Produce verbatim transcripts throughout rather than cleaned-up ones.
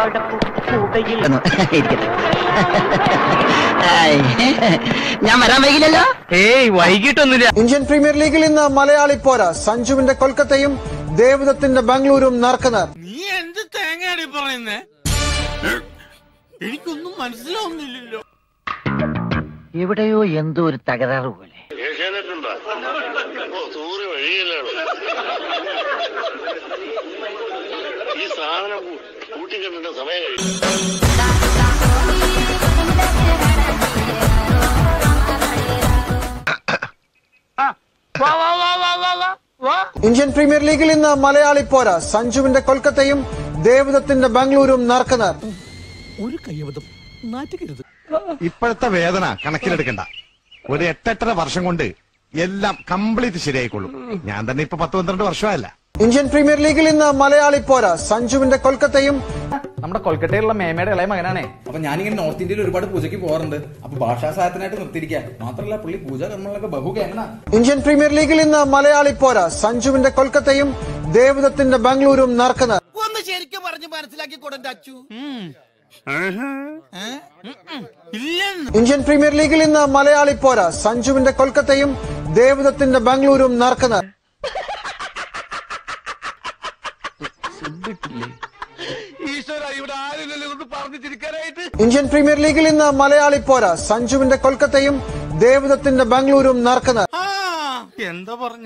ഞാൻ വരാൻ വൈകില്ലല്ലോ. ഏയ് വൈകിട്ടൊന്നുമില്ല. ഇന്ത്യൻ പ്രീമിയർ ലീഗിൽ ഇന്ന് മലയാളി പോരാ. സഞ്ജുവിന്റെ കൊൽക്കത്തയും ദേവദത്തിന്റെ ബാംഗ്ലൂരും നറുക്കുനേർ. നീ എന്ത് തേങ്ങയാടി പറയുന്നേ? എനിക്കൊന്നും മനസ്സിലാവുന്നില്ലല്ലോ. എവിടെയോ എന്തോ ഒരു തകരാറ് പോലെ. ഈ സാധനം കൂട്ടിക്കെട്ടേണ്ട സമയം ഇന്ത്യൻ പ്രീമിയർ ലീഗിൽ ഇന്ന് മലയാളി പോരാ. സഞ്ജുവിന്റെ കൊൽക്കത്തയും ദേവദത്തിന്റെ ബാംഗ്ലൂരും നറുക്കുനേർ. ഒരു കയ്യബദ്ധം നാറ്റുകരുത്. ഇപ്പോഴത്തെ വേദന കണക്കിലെടുക്കണ്ട. ഒരു എട്ടെട്ടര വർഷം കൊണ്ട് എല്ലാം കംപ്ലീറ്റ് ശരിയായിക്കൊള്ളും. ഞാൻ തന്നെ ഇപ്പൊ പത്ത് പന്ത്രണ്ട് വർഷമല്ല. ഇന്ത്യൻ പ്രീമിയർ ലീഗിൽ ഇന്ന് മലയാളി പോരാ. സഞ്ജുവിന്റെ കൊൽക്കത്തയും നമ്മുടെ കൊൽക്കത്തയിലുള്ള മേമയുടെ ഇളയ മകനാണേ. അപ്പൊ ഞാനിങ്ങനെ നോർത്ത് ഇന്ത്യയിൽ ഒരുപാട് പൂജയ്ക്ക് പോകാറുണ്ട്. അപ്പൊ ഭാഷാ സഹായത്തിനായിട്ട് നിർത്തിയിരിക്കാം. മാത്രമല്ല പുള്ളി പൂജ കർമ്മങ്ങളൊക്കെ ബഹുകേമന. ഇന്ത്യൻ പ്രീമിയർ ലീഗിൽ ഇന്ന് മലയാളി പോരാ. സഞ്ജുവിന്റെ കൊൽക്കത്തയും ദേവദത്തിന്റെ ബാംഗ്ലൂരും നറുക്കുനേർ. ഒന്ന് ശരിക്കും പറഞ്ഞ് മനസ്സിലാക്കി കൊടുത്ത അച്ചു. ഇന്ത്യൻ പ്രീമിയർ ലീഗിൽ ഇന്ന് മലയാളി പോരാ. സഞ്ജുവിന്റെ കൊൽക്കത്തയും ദേവദത്തിന്റെ ബാംഗ്ലൂരും നറുക്കുനേർ. ഇന്ത്യൻ പ്രീമിയർ ലീഗിൽ ഇന്ന് മലയാളി പോരാ. സഞ്ജുവിന്റെ കൊൽക്കത്തയും ദേവദത്തിന്റെ ബാംഗ്ലൂരും നറുക്കുനേർ. എന്താ പറഞ്ഞ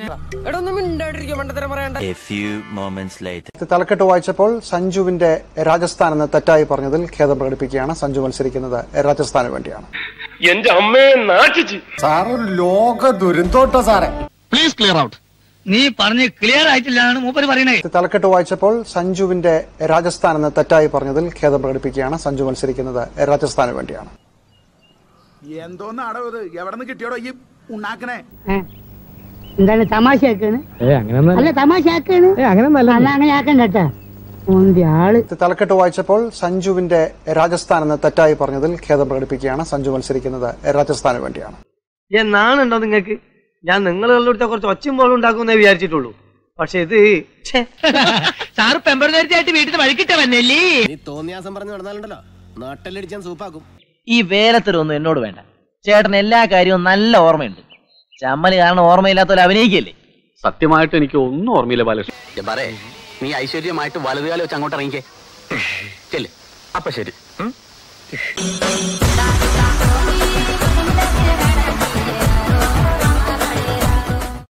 തലക്കെട്ട് വായിച്ചപ്പോൾ സഞ്ജുവിന്റെ രാജസ്ഥാൻ എന്ന് തെറ്റായി പറഞ്ഞതിൽ ഖേദം പ്രകടിപ്പിക്കുകയാണ്. സഞ്ജു മത്സരിക്കുന്നത് രാജസ്ഥാന് വേണ്ടിയാണ്. എന്റെ അമ്മയെ നാട്ടിച്ച് സാറ് ലോക ദുരന്തോട്ടോ സാറേ. Please clear out. നീ പറഞ്ഞ് ക്ലിയർ ആയിട്ടില്ലാണ് മൂപ്പര് പറയണേ. തലക്കെട്ട് വായിച്ചപ്പോൾ സഞ്ജുവിന്റെ രാജസ്ഥാൻ എന്ന് തെറ്റായി പറഞ്ഞതിൽ ഖേദം പ്രകടിപ്പിക്കുകയാണ്. സഞ്ജു മത്സരിക്കുന്നത് രാജസ്ഥാന് വേണ്ടിയാണ്. എന്തോന്നാടോ ഇത്? എവിടെ നിന്ന് കിട്ടിയോടോ ഈ ഉണ്ടാക്കണേ? എന്താണ് തമാശയാക്കാണ്? അല്ല തമാശയാക്കാണ്. അങ്ങനെ ആക്കണ്ട. തലക്കെട്ട് വായിച്ചപ്പോൾ സഞ്ജുവിന്റെ രാജസ്ഥാൻ എന്ന് തെറ്റായി പറഞ്ഞതിൽ ഖേദം പ്രകടിപ്പിക്കുകയാണ്. സഞ്ജു മത്സരിക്കുന്നത് രാജസ്ഥാന് വേണ്ടിയാണ്. എന്നാണുണ്ടോ നിങ്ങൾക്ക്? ഞാൻ നിങ്ങളുടെ കുറച്ച് ഒച്ചയും പോലും ഉണ്ടാക്കുമെന്നേ വിചാരിച്ചിട്ടുള്ളൂ. പക്ഷെ ഇത് സാറ് പെമ്പറേറ്റായിട്ട് വീട്ടിൽ വഴിക്കിട്ട വന്നല്ലേ. തോന്നിയാസം പറഞ്ഞു നടന്നാലുണ്ടല്ലോ നാട്ടിലടിച്ചാൻ സൂപ്പാക്കും. ഈ വേലത്തരൊന്നും എന്നോട് വേണ്ട. ചേട്ടൻ എല്ലാ കാര്യവും നല്ല ഓർമ്മയുണ്ട്. ചമ്മല് കാരണം ഓർമ്മയില്ലാത്തവരെ അഭിനയിക്കല്ലേ. സത്യമായിട്ട് എനിക്ക് ഒന്നും ഓർമ്മയില്ല ബാലകൃഷ്ണൻ. പറയേ നീ ഐശ്വര്യമായിട്ട് വലതുകാലം വെച്ച് അങ്ങോട്ട് ഇറങ്ങിക്കേ. ചെല്ല്. അപ്പൊ ശരി.